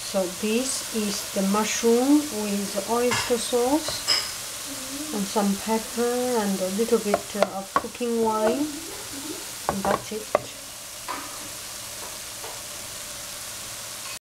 So this is the mushroom with oyster sauce and some pepper and a little bit of cooking wine, and that's it.